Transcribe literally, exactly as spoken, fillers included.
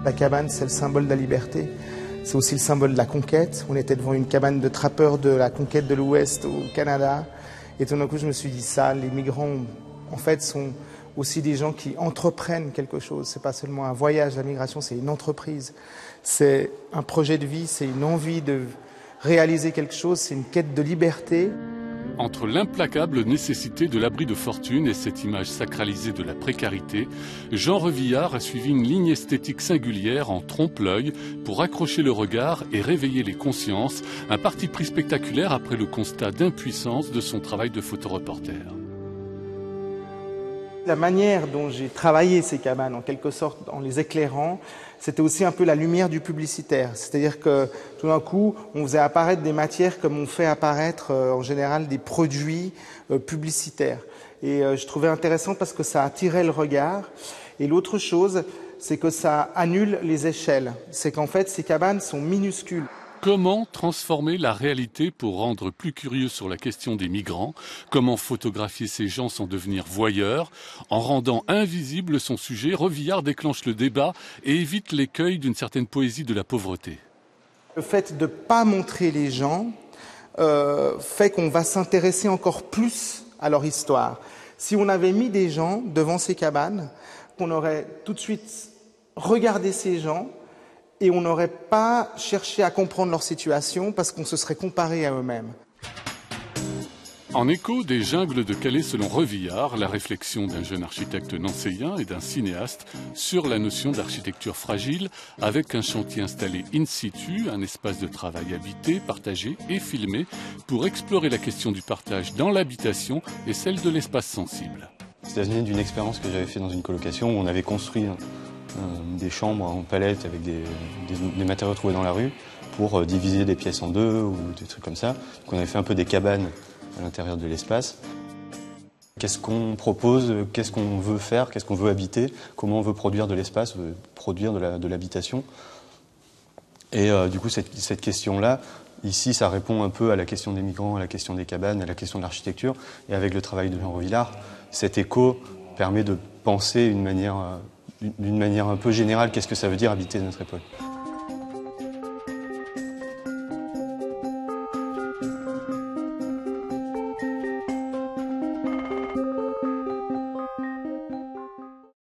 La cabane, c'est le symbole de la liberté. C'est aussi le symbole de la conquête. On était devant une cabane de trappeurs de la conquête de l'Ouest au Canada. Et tout d'un coup, je me suis dit ça, les migrants, en fait, sont aussi des gens qui entreprennent quelque chose. C'est pas seulement un voyage, la migration, c'est une entreprise. C'est un projet de vie, c'est une envie de réaliser quelque chose, c'est une quête de liberté. Entre l'implacable nécessité de l'abri de fortune et cette image sacralisée de la précarité, Jean Revillard a suivi une ligne esthétique singulière en trompe-l'œil pour accrocher le regard et réveiller les consciences, un parti pris spectaculaire après le constat d'impuissance de son travail de photoreporter. La manière dont j'ai travaillé ces cabanes, en quelque sorte en les éclairant, c'était aussi un peu la lumière du publicitaire. C'est-à-dire que tout d'un coup, on faisait apparaître des matières comme on fait apparaître euh, en général des produits euh, publicitaires. Et euh, je trouvais intéressant parce que ça attirait le regard. Et l'autre chose, c'est que ça annule les échelles. C'est qu'en fait, ces cabanes sont minuscules. Comment transformer la réalité pour rendre plus curieux sur la question des migrants? Comment photographier ces gens sans devenir voyeurs? En rendant invisible son sujet, Revillard déclenche le débat et évite l'écueil d'une certaine poésie de la pauvreté. Le fait de ne pas montrer les gens euh, fait qu'on va s'intéresser encore plus à leur histoire. Si on avait mis des gens devant ces cabanes, on aurait tout de suite regardé ces gens, et on n'aurait pas cherché à comprendre leur situation parce qu'on se serait comparé à eux-mêmes. En écho des jungles de Calais selon Revillard, la réflexion d'un jeune architecte nancéien et d'un cinéaste sur la notion d'architecture fragile avec un chantier installé in situ, un espace de travail habité, partagé et filmé pour explorer la question du partage dans l'habitation et celle de l'espace sensible. Ça venait d'une expérience que j'avais fait dans une colocation où on avait construit des chambres en palette avec des, des, des matériaux trouvés dans la rue pour diviser des pièces en deux ou des trucs comme ça. Donc on avait fait un peu des cabanes à l'intérieur de l'espace. Qu'est-ce qu'on propose, qu'est-ce qu'on veut faire, qu'est-ce qu'on veut habiter, comment on veut produire de l'espace, produire de l'habitation. Et euh, du coup, cette, cette question-là, ici, ça répond un peu à la question des migrants, à la question des cabanes, à la question de l'architecture. Et avec le travail de Jean Revillard, cet écho permet de penser une manière... d'une manière un peu générale, qu'est-ce que ça veut dire habiter notre époque.